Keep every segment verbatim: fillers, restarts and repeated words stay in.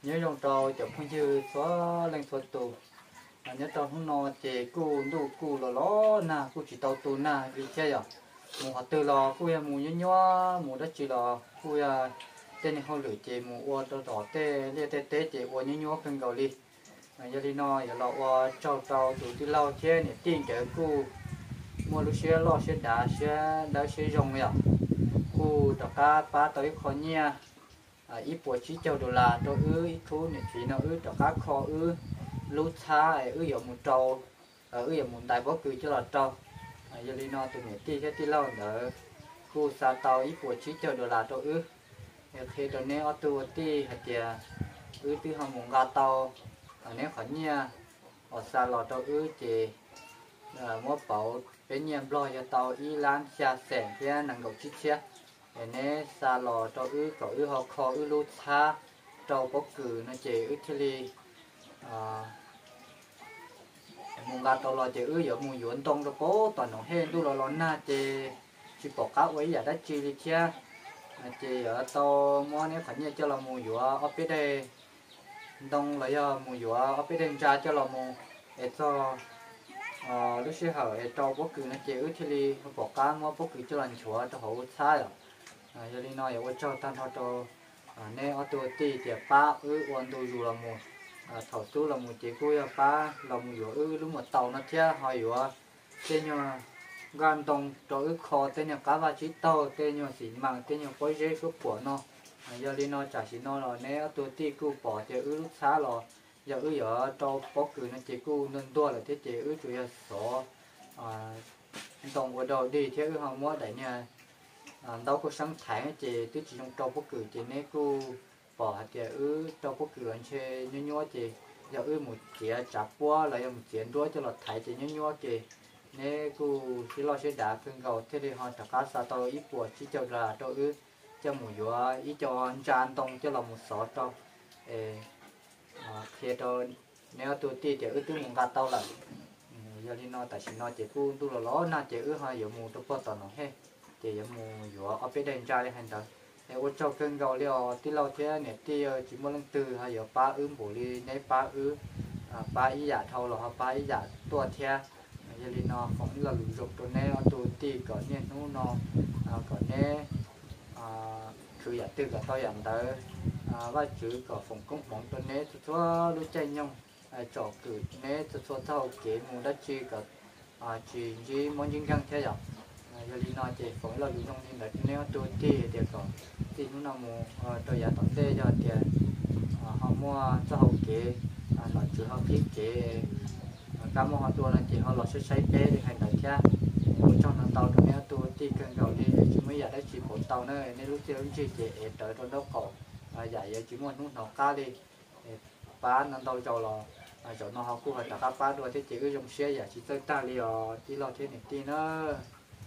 nhớ trong trò chậm không như xóa lên xóa tù nhớ trong không nó chỉ cu đủ cu là ló na cu chỉ tàu tù na vì thế à mù họ từ lò cu ya mù nhớ nhớ mù đất chỉ lò cu ya tên này không lựa chỉ mù qua tàu đỏ tê lia tê tê chỉ qua nhớ nhớ cần cầu đi giờ đi nói giờ lò qua trâu trâu tù đi lau che này tiền chở cu mua lúc xe lo xe đá xe đá xe rồng vậy cu tất cả ba tới khó nhia ít bộ chỉ châu đô la cho ư ít thu này chỉ nó ư tất cả kho ư lúa xa ư giờ một trâu ư giờ một đại bó cười cho là trâu giờ đi nó tụi mình đi cái đi lâu nữa cu sa tàu ít bộ chỉ châu đô la cho ư khi đó nếu ở tu đi hạt tiền ư từ hàng mùng gà tàu nếu khó nhia ở xa lò cho ư chỉ mua bảo bên nhà lo cho tàu y lan xa sẻn kia năng够chi chia nên xa lò cho ư có ư họ kho ư lút xa trâu bốc cử nó chỉ ư thì li mùng gà tàu lò chỉ ư giờ mùng yuan tông rồi bố toàn nó hên tu lò lò na chỉ chỉ bỏ cá với giờ đất chi li chia chỉ ở tàu mua nếu phải như cho là mùng yuan ở bên đây đông là giờ mùng yuan ở bên đây ra cho là mùng để cho lúc xưa họ trâu bốc cử nó chỉ ư thì li bỏ cá mua bốc cử cho lần chúa cho họ xa rồi giờ đi nói ở cho tan họ cho nên ởตัวตีเดี๋ยวป้าเออวันดูอยู่ละมูถอดตู้ละมูเจ้ากุ้ยป้าละมูอยู่เออรู้หมดเตานะเจ้าหอยอยู่เจ้าเนี่ยการตรงตัวเออคอเจ้าเนี่ยก้าวชิดเตาเจ้าเนี่ยสีมังเจ้าเนี่ยก้อยเจ้าก็ปวดเนาะgiờ đi nói trảสีนอrồi nên ởตัวตีกูปอเจ้าเออลูกช้าหรอgiờเอออยู่ตัวปอกคือนั่นเจ้ากูนั่นตัวเลยเจ้าเจ้าเออจุยสอตรงวันดดีเจ้าเออห้องมัวได้เนี่ยđâu có sáng tháng chị tức chỉ trong trâu bốc cử chị nên cô bỏ chị ư trâu bốc cử anh chơi nhớ nhớ chị giờ ư một chị chặt qua lại một chuyện đuôi cho lọt thải chị nhớ nhớ chị nên cô chỉ lo sẽ đá cưng cầu thế thì họ chặt cá sa tàu ít của chỉ cho là trâu ư cho một vừa ít cho anh cha anh tông cho là một sọ trâu khi trâu nếu tôi ti chị ư tôi muốn gạt tàu là giờ đi nói tại sao nói chị cô tôi là ló na chị ư hai giờ mua tôi có tao nó hết thì giờ mua vừa ở bên đây ra đi hành đó, thì tôi cho cưng gạo liều tí lâu thế này tí chỉ một lần từ hay giờ ba ứ bổ đi lấy ba ứ ba ý giả thâu là ba ý giả tua thế, giờ đi nó không là lụi rụcตัวนี้ตัวตีก่อนเนี่ยนู้นnóก่อนเนี่ยคืออยากตื่นกับตัวอย่างเด้อว่าจื้อกับฝงกุ้งฝงตัวนี้ตัวรู้ใจยงจอกคือเนี่ยตัวเท่าเก๋มูดัชชีกับจีจีมันยิ่งยังเท่าอย่างgiờ đi nói chỉ phải là dùng trong những đợt nếu tôi ti thì còn ti nó nằm tôi giả tổng tê cho tiền họ mua cho hậu kế nó chỉ họ thiết kế các món họ tua là chỉ họ lọt sẽ xây bé để hành đại cha trong thằng tàu tụi nếu tôi ti cần cầu đi chỉ mới giả đấy chỉ một tàu nữa nên lúc chơi chỉ chỉ đợi trong đó cổ giả giờ chỉ muốn nút nào cá đi bán thằng tàu trầu lò chỗ nó họ cũng phải đặt các bán rồi thì chỉ cứ dùng xe giả chỉ tới ta liều chỉ lo thế này ti nữa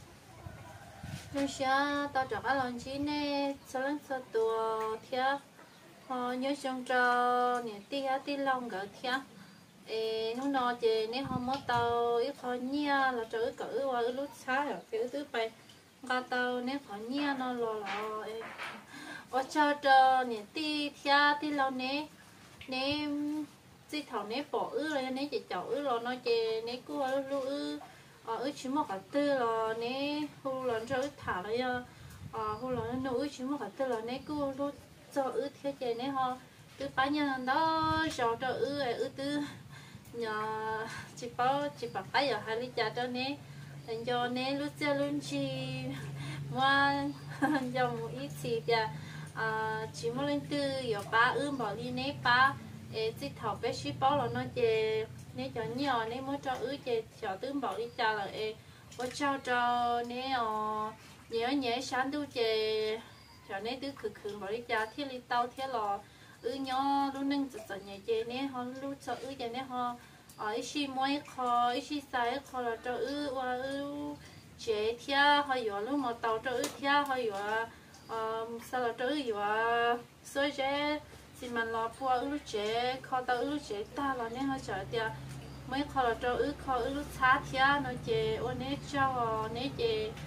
lúc xưa tao chọn cái lần chín này sau lần sau tua thia họ nhớ trong trò nè tia tia long gỡ thia ê lúc nọ chị nếu họ mất tàu ít họ nhia là cho ít cỡ qua ít lúc xa rồi cái thứ bay ba tàu nếu họ nhia nó lò lò ở cho trò nè tia thia tia long nè nè chỉ thầu nè bỏ ư rồi nè chị chậu ư rồi nó chị nè cứ qua lúc ư ở chỉ một cái tư là nè hồ lần cho ít thả lại giờ hồ lần nó ư chỉ một cái tư là nè cứ lúc cho ư theo chế nè họ từ bao nhiêu đó cho cho ư ư tư nhà chỉ bảo chỉ bảo cái giờ hai lít trà cho nè thành cho nè lúc chơi luôn chỉ ngoan cho một ít xì bia chỉ một lần tư giờ ba ư bỏ đi nè ba chỉ thầu bé ship bảo là nó chế nếu cho nhiều nếu muốn cho ứ chè cho tương bảo đi cha là e có cho cho nếu nhớ nhớ sáng tu chè cho nếu tứ khử khử bảo đi cha thiết li tàu thiết lò ứ nhỏ lúc nâng giật giật nhẹ chè nếu họ lúc cho ứ chè nếu họ ở ít xí muối kho ít xí xài kho là cho ứ qua ứ chè thiết họ vừa lúc mà tàu cho ứ thiết họ vừa sao là cho ứ vừa soi chè chỉ mà lo phua ứ chè kho tàu ứ chè ta là nếu họ chở tiệt mấy kho là cho ứ kho ứ lúc xá thia nó chè ô nế cho nế chè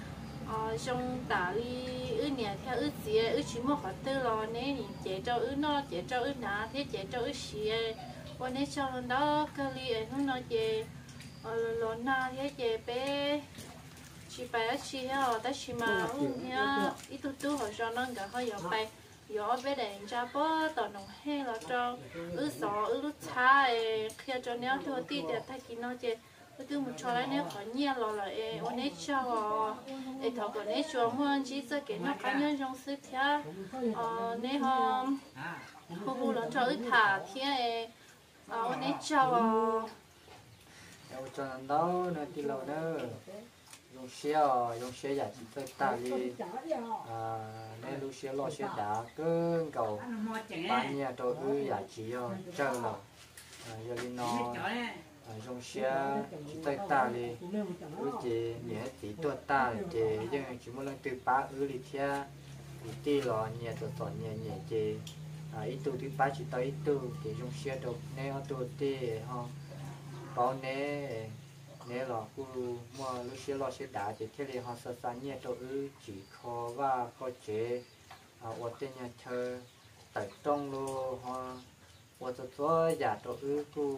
ờ trong tả đi ư nhà theo ư gì ư chỉ một họ tư lo nè chế cho ư nó chế cho ư nà thế chế cho ư xìวันนี้ชาวดอกกะลีเอ็นนอเจเออลอนาเฮเจเปชิไปชิฮะแต่ชิมาอุ้งเนี่ยอีตุ๊ตุ๊เขาชอบนั่งกันเขาอยากไปอยากไปเดินจ้าป้อตอนน้องเฮเราจองอือสออือลูกชายเคลียร์จนเนี้ยทั่วที่เดียถ้ากินนอเจก็คือมันชอบแล้วเนี่ยขอเงียบรอเลยเอวันนี้ชาวเอถอดก่อนเนี่ยชวนมันชีสเกนนกันยังจงซื้อเทียเออเนี่ยฮะผู้ผู้หลงชอบอึดถาเทียเอờ anh ấy chào Đâu cho nó đâu nó đi lâu nữa dùng xe dùng xe giả chỉ tới ta đi à nên lúc xe lo xe đá cứ cầu bán nhà tôi cứ giả chỉ chơi là giờ đi nó dùng xe chỉ tới ta đi cứ chỉ nhẹ tí tuột ta chỉ nhưng chỉ một lần từ ba ư đi theo thì tí lo nhẹ tuột tuột nhẹ nhẹ chỉ à ít tu thứ ba chỉ tới ít tu thì dùng xe được nếu tu thì họ có nếu nếu là cứ mua lúc xe lo xe đá thì thế thì họ sẽ sản nhẹ đâu ư chỉ khó và có chế à ở trên nhà chờ tại trong luôn họ ở chỗ chỗ giả đâu ư cứ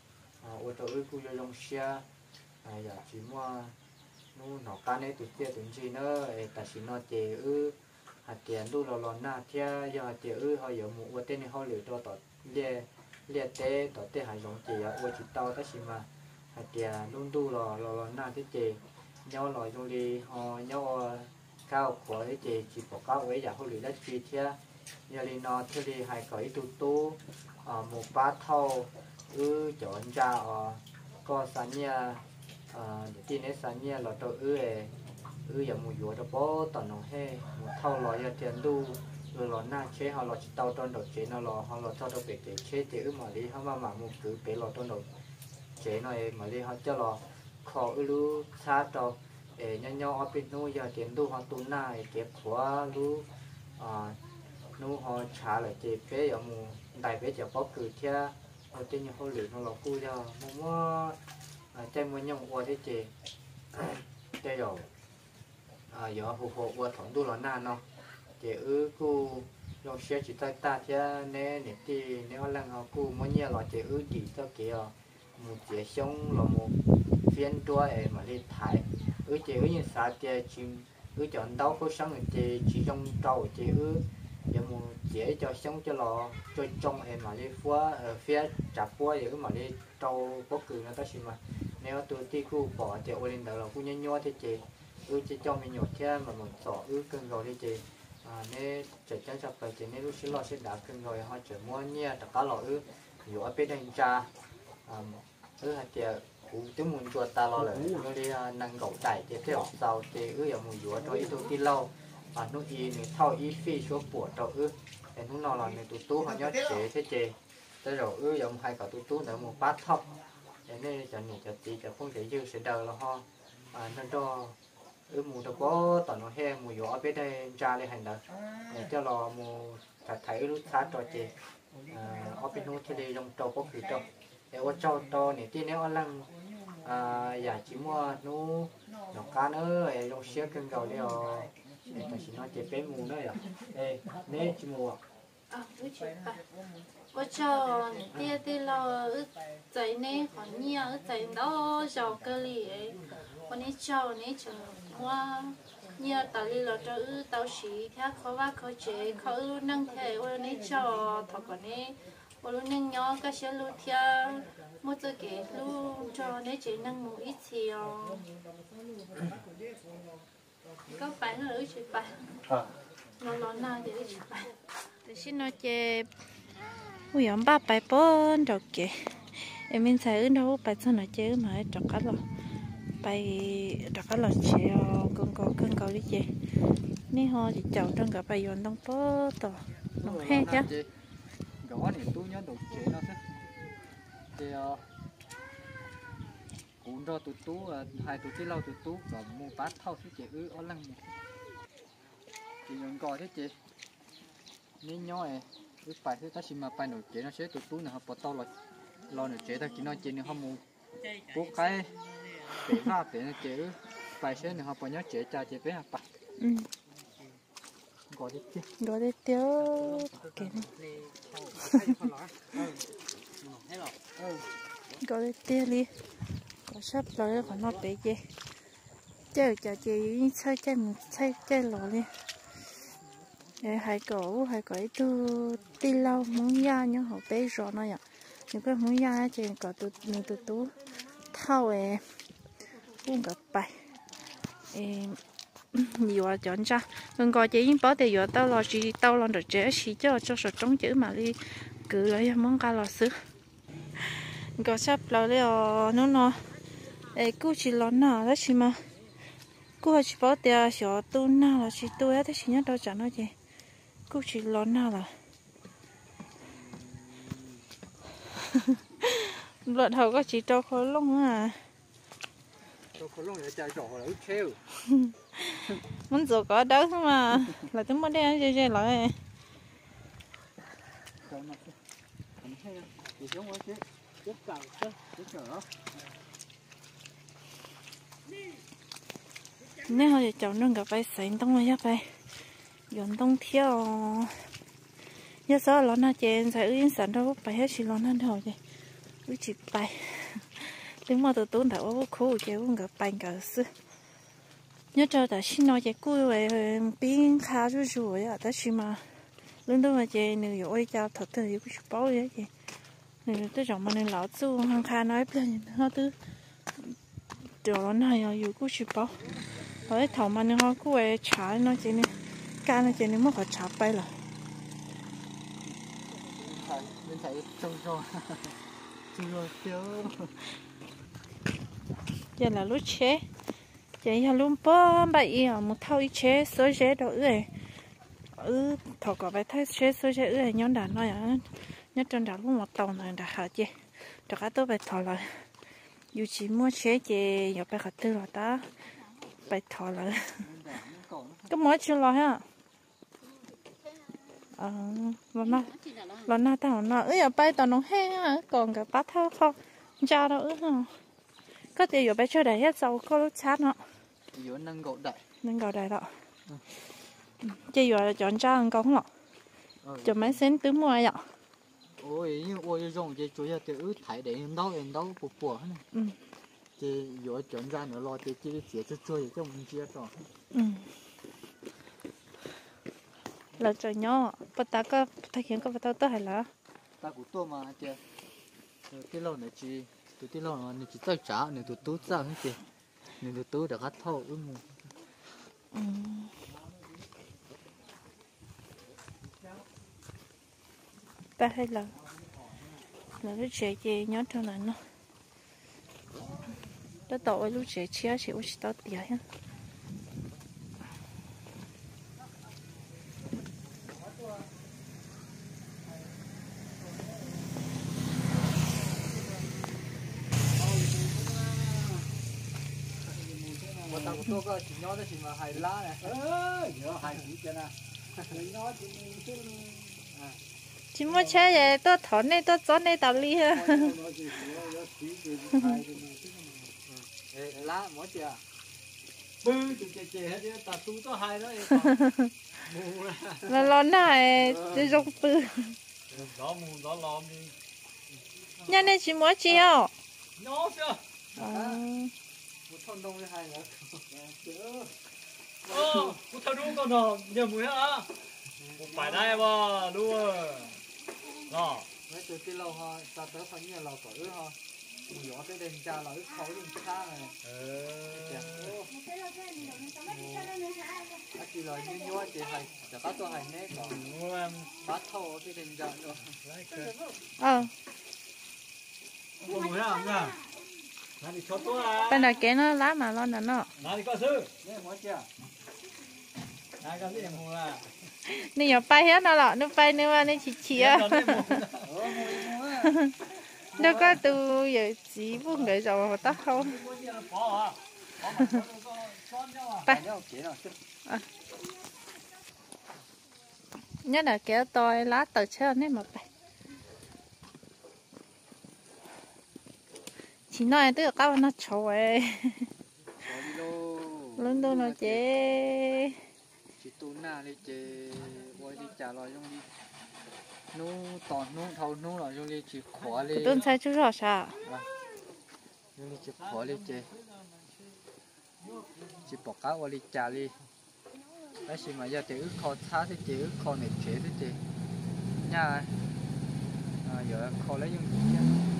ở chỗ ư cứ dùng xe à giả chỉ mua nó nó cá này tụi kia tụi gì nữa tại chỉ nó chế ư hạt tiền đu lò lò na thia giờ hạt tiền ư họ giờ một tên này họ lựa cho tọt lia lia té tọt té hải giống chỉ ở chỉ tàu tất mà hạt tiền luôn đu lò lò lò na thế chỉ nhau lò trong đi họ nhau cao của thế chỉ chỉ có cao với giờ họ lựa đất chi thia giờ đi nó thế đi hải cởi tu tu ở một bát thau ư chọn ra ở có sản nhà để tin đến sản nhà lò tàu ư ư giờ mùi dùa đó bó tận nó he một thau lò giờ tiền đu rồi lò na chế họ lò chỉ tàu tròn đầu chế nó lò họ lò thau đầu bể chế chế thì ư mà đi họ mà mà một cứ bể lò tròn đầu chế này mà đi họ cho lò khó ư lu xa trâu để nhau nhau ở bênนู้giờ tiền đu họ tu na chế khóa lu à nu họ trả lại chế bể giờ mù đại bể giờ bó cứ theo ở trên nhà họ lử nó lò cu giờ mua mua trên mua nhau qua thế chế chế rồi à giờ hụt hụt qua thằng đu lò na nó chế ư cu dùng xe chỉ tay ta chứ nè nè thì nếu lần họ cu mỗi nhà lò chế ư đi cho kia một chế sống là một phiên đua ấy mà đi thái ư chế ư như sao chế chim ư chọn đâu có sống chế chỉ trong trâu chế ư giờ một chế cho sống cho lò cho trong ấy mà đi phua ở phía chặt phua giờ mà đi trâu có cừ nó ta xin mà nếu tôi đi cu bỏ chế ô lên đầu là cu nhớ nhớ thế chế ư chế cho mình nhột thế mà một sọ ư cưng rồi đi chế à nên chế chân sập lại chế nên lúc xí lò sẽ đá cưng rồi họ chế mua nhia tất cả lò ư dù ở bên đây cha à ư hạt chế cũng tiếng muốn chuột ta lo lại nó đi nâng gậu đẩy chế theo sau chế ư ở mùi dúa cho ít tu ti lâu à nó y này thao y phi số bùa cho ư để nó nào là này tụt tú họ nhớ chế thế chế tới rồi ư giống hai cả tụt tú nữa một bát thóc để nên cho nhỉ cho tí cho không thể dư sẽ đời là ho à nên cho ư mù đâu có tận nó he mù dúa ở bên đây ra đây hành đời để cho lò mù cả thấy lúc sát cho chế ở bênนู้นที่ดีลงโตก็คือโตแต่ว่าเจ้าโตเนี่ยที่นี้ว่าลังอ่าอยากชิมว่านู้นกการเอ้ยลงเชือกกันเก่าเดียวแต่ชิมว่าเจ็บเป็นมูได้เหรอเอ้เนี่ยชิมว่าอ่ะรู้จักปะว่าเจ้าเนี่ยที่เราใจเนี่ยขอเนี่ยใจเราเจ้าเกลีวันนี้เจ้าเนี่ยจะว่าเนี่ยตอนนี้เราจะอื้อเตาสีแค่เขาว่าเขาเจ๊เขาอื้อนั่งเทวันนี้เจ้าถอดก่อนนี้วันนี้ย่อก็เชื่อลูกเทียมั่วจะเกศลูกเจ้าเนี่ยเจ๊นั่งมูอีเทียวก็ไปนั่นเลยใช่ไปนอนนอนหน้าจะได้ใช่ไปแต่ชิโนเจ๊ผู้ยอมบ้าไปป้อนดอกเก๋เอ็มใส่อื้อเราไปสนเจ๊มาจอกกันหรอไปดักก็หลอดเชียวกงกอขึ้นเกาหลีเจนี่ฮอจะเจ้าต้องกับไปยนต้องป้อต่อน้องแห้จ้ะก็ว่าเนี่ยตู้เนี้ยดอกเจnó thế thì cũng cho tụt tú hai tụt tí lâu tụt tú và mua bát thau thế chị ư ở lăng thì dùng cò thế chị nên nhói ư phải thế ta chỉ mà phải nổi chế nó sẽ tụt tú này họ bỏ to rồi lo nổi chế ta chỉ nói chế này họ mua bố cái để ra để nó chế bài xe này họ bỏ nhớ chế cha chế bé học ừ gọi đi chứ gọi đi tiêu cái này gọi đi tiêu đi có sắp rồi còn nó bị gì chơi chơi chơi chơi chơi mình chơi chơi lò đi để hai cậu hai cậu tu đi lâu muốn ra nhưng họ bé rồi nó nhở những cái muốn ra thì có tu mình tu tu thao ấy uống gặp bài nhiều à chọn ra đừng gọi chỉ bỏ tiền vô tao lo gì tao lo được chế chỉ cho cho số trống chữ mà đi cứ lấy món cá lò xứ gọi sắp lo đi nó nó ê cứ chỉ lo nào đó chỉ mà cứ chỉ bỏ tiền số tu nào là chỉ tu ấy thế chỉ nhớ đâu chẳng nói gì cứ chỉ lo nào là lợn đầu có chỉ cho khối lông à cho khối lông để chạy rõ là ức khêu muốn rồi có đâu mà là tôi muốn đeo chơi chơi lại nếu họ chọn nó gặp phải sấy tông rồi vậy dọn tông theo nhớ sao nó na chèn sai ứng sản đâu phải hết chỉ nó na thôi vậy cứ chỉ bay đến mà tôi tốn thảo vô khô chơi cũng gặp bay cả sự nhớ cho ta xin nói chơi cùi vậy biến khá rồi rồi à ta chỉ mà lần đầu mà chơi nếu có ai cho thật thì cũng chụp bao vậy chị nếu tới trong mà nên lão chú hàng khá nói bên nó cứ rồi nó hayอยู่cũng chụp bao rồi thầu mà nên họ cũng ai trả nó chơi nên cá nó chơi nên mất họ trả bay rồi bên thấy trông trông chưa chưa giờ là lúc chế giờ là lúc bữa bảy ở một thau chế số chế đồ ơi ừ thọ có phải thấy chế số chế ơi nhóm đàn nói à nhất trong đàn lúc một tàu này đã hả chị cho cả tôi phải thọ lại dù chỉ mua chế chị giờ phải khởi tư là ta phải thọ lại có mỗi chuyện lo ha ờ lần nào lần nào tao nói ơi ở bay tao nó he còn cả bát thao không cha đâu ư có tiền ở bay chơi đấy hết sau có lúc chát nó vừa nâng gỗ đại nâng gỗ đại đó chơi vừa chọn cha ăn công lọ chọn mấy sen tứ mua vậy ôi nhưng ôi dùng chơi chủ yếu từ thái để em đâu em đâu bùa bùa này chơi vừa chọn ra nữa lo chơi chơi chơi chơi chơi cho mình chơi rồi là chơi nhỏ bắt ta có thực hiện có bắt ta tới hay là ta cũng to mà chơi cái lâu này chỉ từ cái lâu này chỉ tới trả này từ tú ra hết chơi này từ tú đã cắt thâu ư mù ta hay là là lúc trẻ chơi nhớ trong này nó đó tội lúc trẻ chia chỉ có chỉ tao tiền ha tao cũng có chỉ nhớ đó chỉ mà hay lá này ơ nhớ hay gì chứ nè chỉ mua chơi vậy tôi thổi này tôi chọn này tao li ha lá mỗi chị à bư chụp chè chè hết ta tu có hay đó là lo này tôi dùng bư đó mù đó lòm đi nhà này chỉ mua chi hả nó chưa một thôn đông với hai nữa. Ờ, một thằng đúng còn nó nhiều mũi hả? Một phải đây mà, đúng rồi. Đó. Mấy từ cái lâu ha, ta tới phải nhiều lâu cỡ ha. Nhỏ tới đền cha là ức khói đền cha này. Ờ. Ác chỉ là như nhua chỉ hay, chả có tôi hay nét còn. Đúng rồi. Bát thô cái đền cha nữa. ờ Có mũi hả nhá? Nào đi cho tôi à. bên này cái nó lá mà lo nè nó Nào đi coi sư. Nè mỗi chưa? Nào cái gì em hùng là. nè nhỏ bay hết nó lọ nó bay nữa mà nó chỉ chỉ á đâu có từ giờ chỉ buông người rồi mà tao không bay nhất là kéo tôi lá tờ chơi nên mà bay chỉ nói tức là các bạn nó chối đâu nó chế chỉ tu na đi chế quay đi trả lời dùng đi nú tòn nú thâu nú là dùng đi chỉ khó đi tôi sai chú rõ sao dùng đi chỉ khó đi chế chỉ bỏ cá quay đi trả đi đó chỉ mà giờ thì ước kho thá thì chế ước kho này chế thì chế nha à giờ kho lấy dùng gì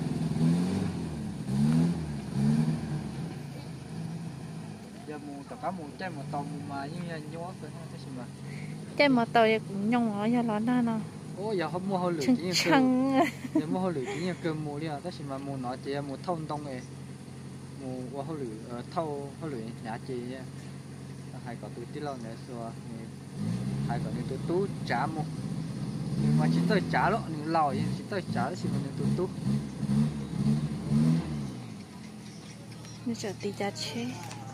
giờ mù tất cả mù trái mà tàu mù mà nhưng giờ nhớ phải thế gì mà trái mà tàu cũng nhông ở giờ nó na nó ô giờ không mua hơi lười chỉ như chăng giờ mua hơi lười chỉ như cơm mù đi à thế gì mà mù nói chỉ mù thông tông này mù qua hơi lười thâu hơi lười nhả chỉ hai có túi tí lâu nữa xưa hai có những túi tú trả mù nhưng mà chỉ tới trả đó những lò chỉ tới trả đó chỉ là những túi tú như giờ đi ra chơi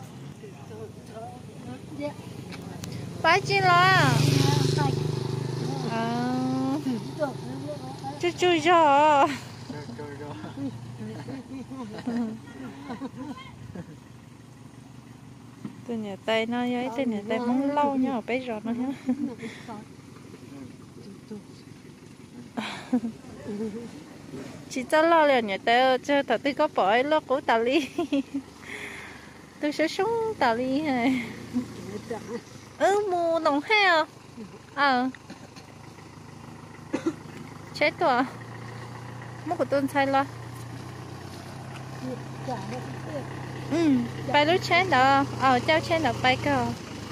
bái chi lo à chú chú cho tôi nhà tay nó với tôi nhà tay mong lâu nhá bé rồi nó nhá chỉ cho lo liền nhà tay cho thật tôi có bỏ lo của tà ly tôi sẽ sống tà ly này ừ mù đồng heo ờ chết rồi mất của tôi sai lo ừ bay lúc chết đó ờ trao chết đó bay cơ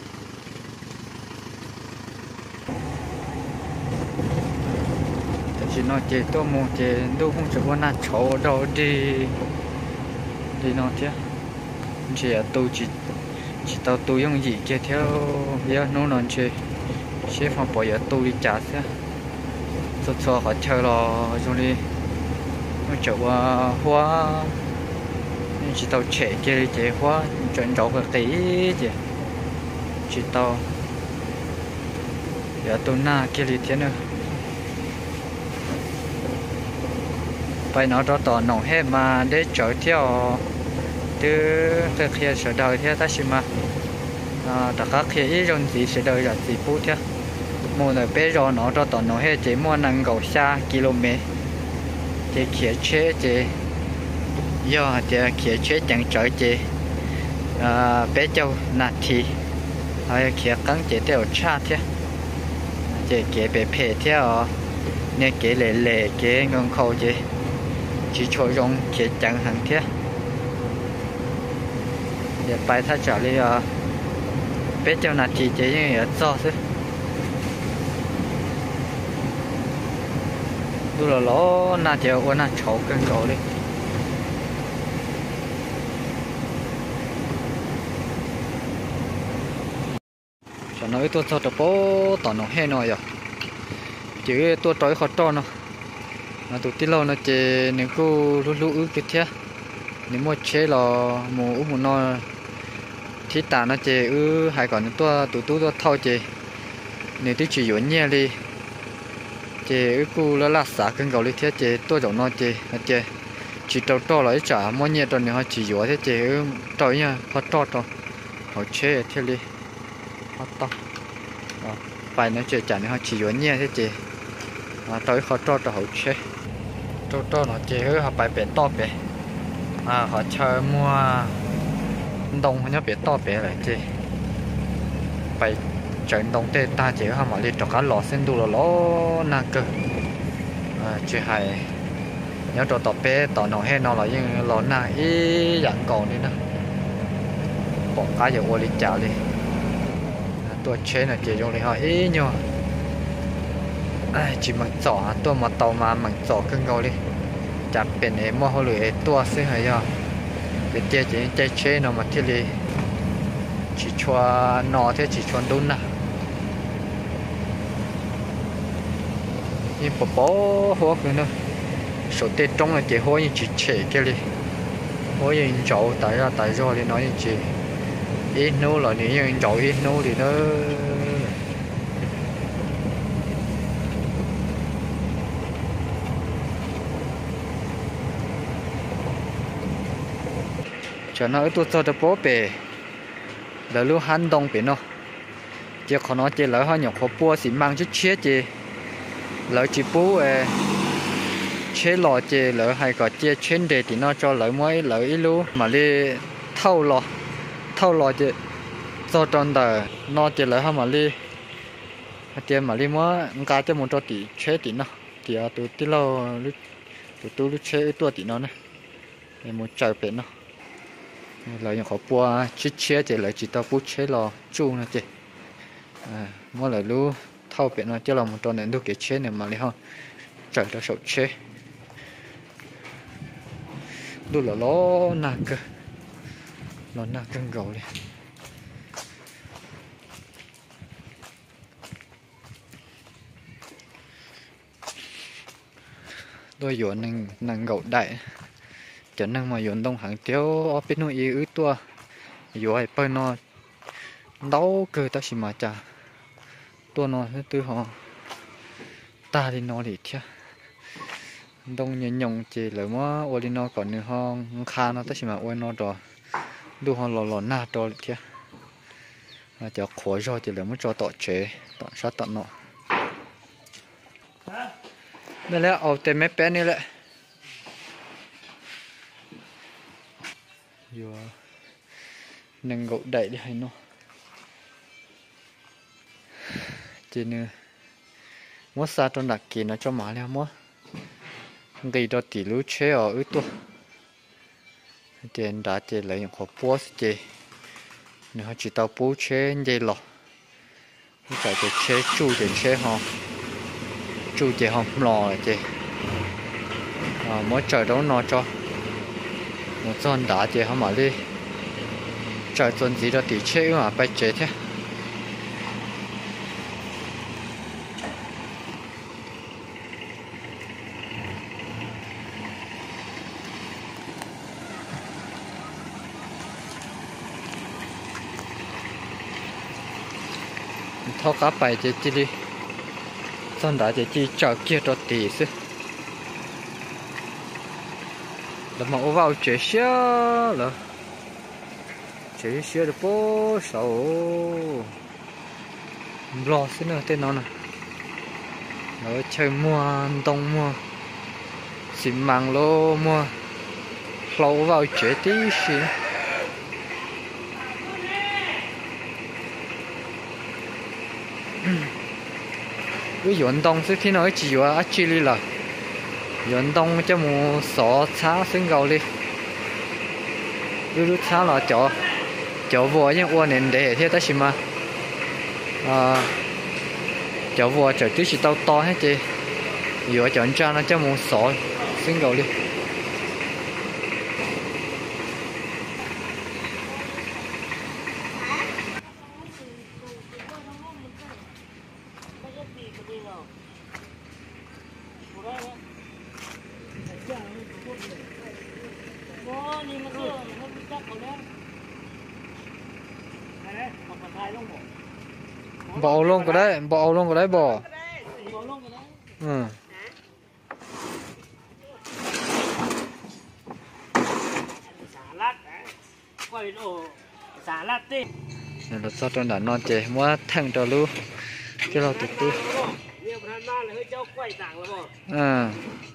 chỉ nói chỉ tôi muốn chỉ đâu không chỉ quan là chỗ đâu đi đi nói chứ chỉ là tôi chỉ chỉ tao tôi用gì kia theo giờ nó nói chơi sẽ phòng bỏ giờ tôi đi trả xe cho cho họ chơi lo rồi đi nó chỗ hoa chỉ tao trẻ kia chế hoa chuyện đó cái tí chứ chỉ tao giờ tôi na kia đi thế nữa phải nói đó tỏ nồng hết mà để chở theo từ cái kia sẽ đời theo ta xem mà tất cả kia ýron gì sẽ đời là gì phút theo mua là bé rồi nó đó tỏ nồng hết chỉ mua năng cầu xa km chỉ kia chế chỉ do thì kia chế chẳng chở chỉ bé châu nạt thì hay kia cắn chỉ theo cha theo chỉ kia bé phê theo nên kia lệ lệ kia ngon khâu chỉ chỉ cho dùng kia chẳng hàng theo giờ bài thắt trở đi bé châu nạt thì chỉ như do thôi lúc là nó nạt thì ôn nạt chậu cân cầu đi cho nói tôi cho tập bố tỏ nó hay nói rồi chứ tôi trói khó to nó mà tụi tí lâu nó chỉ nếu cô lú lú ứ cái thế nếu mua chế là mua ứ một nó thì ta nó chỉ ứ hay còn tôi tụi tôi tôi thâu chỉ nếu tôi chỉ dọn nhẹ đi chỉ ứ cô là lát xả cân cầu đi thế chỉ tôi giống nó chỉ chỉ chỉ trâu to là ít trả mua nhẹ rồi nếu họ chỉ dọn thế chỉ ứ trói nha khó to to họ chế thế đi họ to bài nó chơi chả nó chỉ dọn nhẹ thế chị mà tới khó cho cho hậu chế cho cho nó chơi hứa họ bài bể to bể à họ chơi mua đông họ nhớ bể to bể lại chị bài trận đông tê ta chỉ họ mà đi cho cá lò xin đu là ló na cơ à chị hay nhớ cho tọt bể tọt nó hay nó là những lò na ý dạng còn đi nữa bỏ cá giờ ô đi chảo đi tôi chế là chỉ dùng để hỏi ý nhau chỉ mặc giỏ tôi mà tàu mà mặc giỏ cưng gầu đi chặt biển ấy mua hồ lưỡi tôi sẽ hay do để chơi chỉ chơi chế nó mà thế đi chỉ cho nó thế chỉ cho đúng nè nhưng bỏ bỏ hoa cái nữa số tiền trong là chỉ hoa như chỉ chế cái đi hoa như chậu tại ra tại do thì nói như chỉ ít nô là nếu như chậu ít nô thì nó cho nó tôi cho được bố bể lỡ lúc hắn đông biển nó chỉ có nó chỉ lỡ họ nhọc họ bua xí mang chút chết chỉ lỡ chỉ bú chế lò chỉ lỡ hay có chế chuyên đề thì nó cho lỡ mới lỡ ít lúc mà đi thâu lò thâu lò chỉ cho trong đời nó chỉ lỡ họ mà đi chỉ mà đi mới cá cho một cho tỷ chế tỷ nó thì à tụi tí lâu lúc tụi tôi lúc chế tua tỷ nó này để một trời biển nó lỡ những khó bua chết chế chỉ lỡ chỉ tao bú chế lò chu nó chỉ à mỗi lần lúc thâu biển nó chỉ là một trò này lúc cái chế này mà đi không trời đã sầu chế lúc là nó nặng cơ nó nặng cân gầu đi đôi yuan năng năng gầu đại cho năng mà yuan đông hàng tiêu ở bên nội ứ tua yuan bên nó đấu cơ ta chỉ mà trả tua nó từ họ ta đi nó đi theo đông nhện nhộng chỉ lỡ mà ôi đi nó còn nữa hông khá nó ta chỉ mà ôi nó rồi đu họ lò lò na rồi theo mà cho khói rồi chỉ lỡ mà cho tọt chế tọt sát tọt nọ đây là ở tên mấy bé này lại vừa nâng gỗ đẩy đi hay nó chỉ nữa mua sa trong đặc kỳ nó cho má leo mua gây cho tỷ lú chế ở ứ tua tiền đã chỉ lấy những khó búa chế nếu chỉ tao bú chế dây lọ phải để chế chu để chế họ chu chế họ lò chế à mỗi trời đâu nó cho một con đá chế họ mà đi trời tuần gì đó tỷ chế mà bay chế thế thao cá bài chế chi đi xong đã chế chi chờ kia cho tỷ chứ là mà ô vào chế xe là chế xe được bố sầu lo xin nữa tên nó nè nó chơi mua đông mua xịn màng lô mua lâu vào chế tí xí cái vận động sẽ khi nói chỉ là chỉ là vận động cho một số xã sinh cầu đi lúc xã là chỗ chỗ vừa những quan niệm để thế đó mà à chỗ vừa chỗ tí chỉ tao to hết chứ vừa chọn ra nó cho một số sinh cầu đi bỏ luôn cái đấy bỏ luôn cái đấy bỏ ừ này là sao trong đã non chè mua thằng cho luôn cái lo tụt tụt à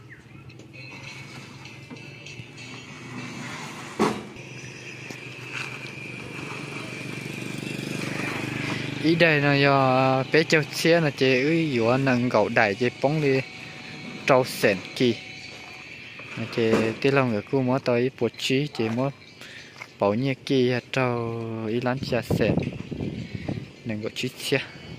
ý đây là do bé châu xe là chế ư dùa nâng gậu đại chế bóng đi trâu sẹn kỳ chế tí lòng người cô mua tới bột trí chế mua bảo nhẹ kỳ trâu ý lắm xe sẹn nâng gậu trí xe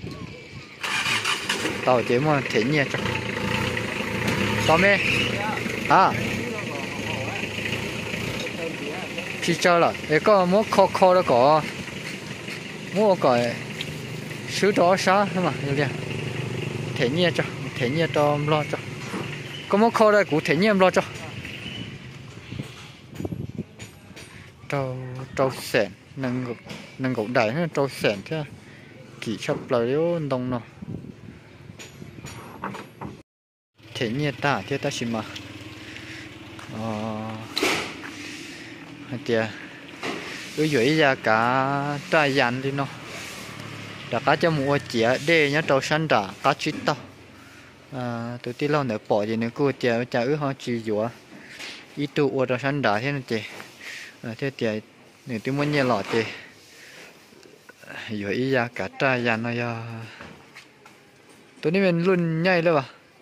tàu chế mua thế nhẹ cho tao mê à khi cho là để có mua kho kho đó có mua cái sứ đó sao mà như vậy thế nhẹ cho thế nhẹ cho lo cho có một kho đây cũng thế nhẹ lo cho trâu trâu sẹn nâng nâng gỗ đại nó trâu sẹn chứ kỹ chấp lời yếu đông nó thế nhẹ ta thế ta xin mà ờ tiệt ứ dưới ra cả trai dàn đi nó đã cá cho mua chĩa đê nhá trâu săn đã cá chít tao à tụi tí lâu nữa bỏ gì nữa cô chĩa chả ứ họ chỉ dùa ít tụ ở trâu săn đã thế này chị à thế chĩa nữa tí muốn nhẹ lọ chị dưới ra cả trai dàn nó ya tụi này mình luôn nhảy luôn à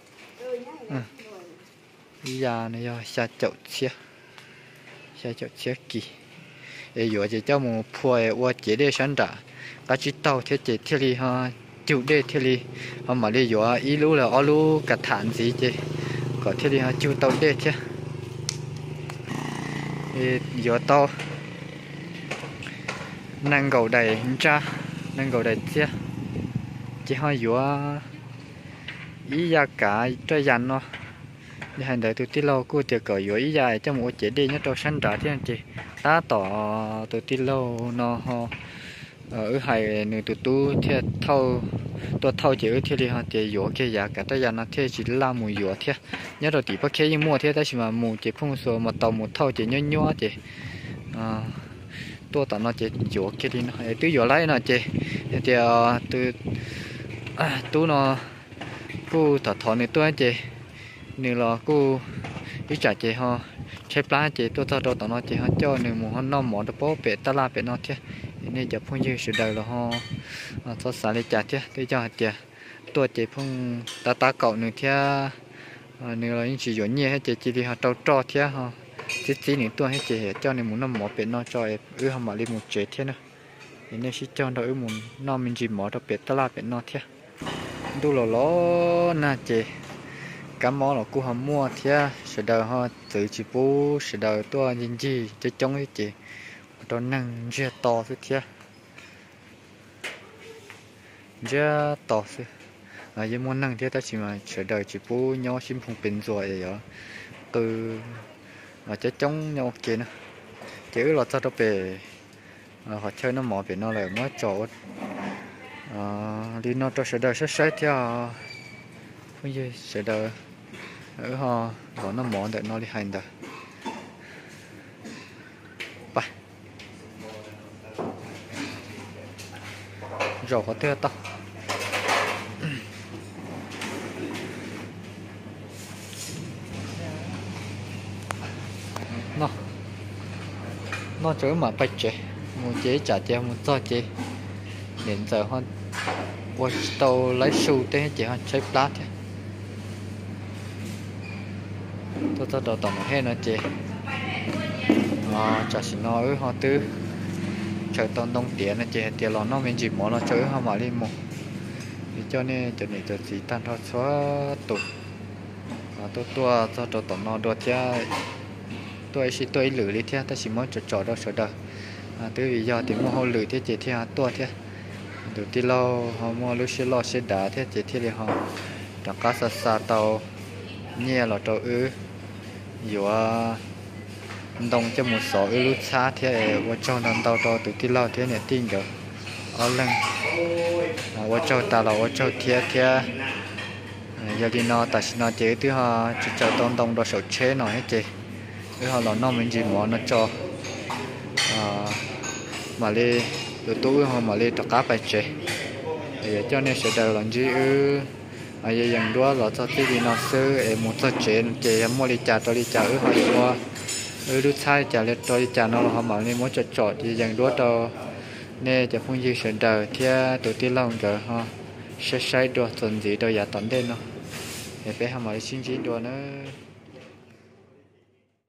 ya này ya xa chậu chia xa chậu chia kỳ để dùa chỉ cho một phơi qua chế để sẵn đã cá chỉ tàu thế chế thế li ha chịu để thế li họ mà đi dùa ý lú là ở lú cả thản gì chứ có thế li ha chịu tàu để chứ dùa tàu năng cầu đầy cha năng cầu đầy chứ chỉ hai dùa ý ra cả trái dàn nó đi hành đời từ tí lâu cô tiệc cởi dùa ý ra cho một chế đi nhớ trâu sẵn đã thế anh chị ta tỏ từ tí lâu nó ho ở hai nửa từ tu thiệt thâu tôi thâu chỉ ở thiệt đi ha thì dỗ cái giá cả tới giờ nó thiệt chỉ là mùi dỗ thiệt nhớ rồi tí bác kia mua thiệt đó chỉ mà mùi chỉ phong số mà tàu một thâu chỉ nhớ nhớ chỉ tôi tao nó chỉ dỗ cái đi nó từ dỗ lấy nó chỉ thì từ tu nó cô thọ thọ này tôi chỉ nửa là cô ít trả chỉ ha chế plá chỉ tôi tao đâu tao nó chỉ ha cho nửa mùa nó mỏ được bó bể ta la bể nó thiệt nên giờ phong như sự đời là ho cho xả lấy chả chứ để cho chả tôi chỉ phong ta ta cậu nữa thia nữa là những chỉ dọn nhẹ hay chỉ chỉ đi học trâu trò thia ha chỉ chỉ những tôi hay chỉ cho nên muốn nó mỏ bể nó cho ư không mà đi một chế thế nữa nên chỉ cho nó ư muốn nó mình chỉ mỏ được bể ta la bể nó thia đu lò ló na chỉ cá mỏ là cô hầm mua thia sự đời ha tự chỉ bố sự đời tôi nhìn gì chỉ trong cái chỉ đó năng chưa to thế kia chưa to thế à nhưng muốn năng thế ta chỉ mà chờ đợi chỉ bố nhau xin phong bình rồi vậy từ mà chết chống nhau kia nữa chứ là sao đó về họ chơi nó mỏ về nó lại mới chỗ đi nó cho chờ đợi sát sát theo bây giờ chờ đợi ở họ bỏ nó mỏ để nó đi hành được rồi có thể tao nó nó chữ mà bạch chế một chế trả chế một cho chế đến giờ hơn qua tàu lấy xu thế chỉ hơn chơi plát thế tôi tôi đầu tổng hết nó chế à chả xin nói họ tư trời tông đông tiền này chỉ tiền lon nó mình chỉ muốn nó chơi không mà đi một vì cho nên cho nên cho chỉ tan thọ xóa tụt và tôi tua cho tôi tổng nó đua theo tôi chỉ tôi lử đi theo ta chỉ muốn cho trò đó sợ đời từ vì giờ thì mua họ lử theo chỉ theo tua theo từ tí lâu họ mua lúc xưa lo sẽ đá theo chỉ theo thì họ chẳng có xa xa tàu nhẹ là tàu ư vừa đông cho một số ư lúc xa thì ở trongนั้นtàu tàu từ tí lâu thế này tin được ở lần ở trong ta là ở trong thế thế giờ đi nó ta xin nó chế thứ họ chỉ cho đông đông đó sầu chế nó hết chị thứ họ là nó mình chỉ muốn nó cho mà đi từ túi họ mà đi tất cả phải chế để cho nên sẽ đời làm gì ư à giờ dần đó là cho tí đi nó sư em muốn cho chế chế mua đi trả tôi đi trả ư họ mua ư lúc sai trả lên tôi đi trả nó là họ mà đi muốn cho chọn thì dần đó cho nênจะพุ่งยืนเฉยเดินเที่ยตัวที่เราเจอฮะใช้ใช้ตัวส่วนสีตัวอย่าตอนเด่นเนาะเดี๋ยวไปทำอะไรชิ้นชิ้นตัวเนอะ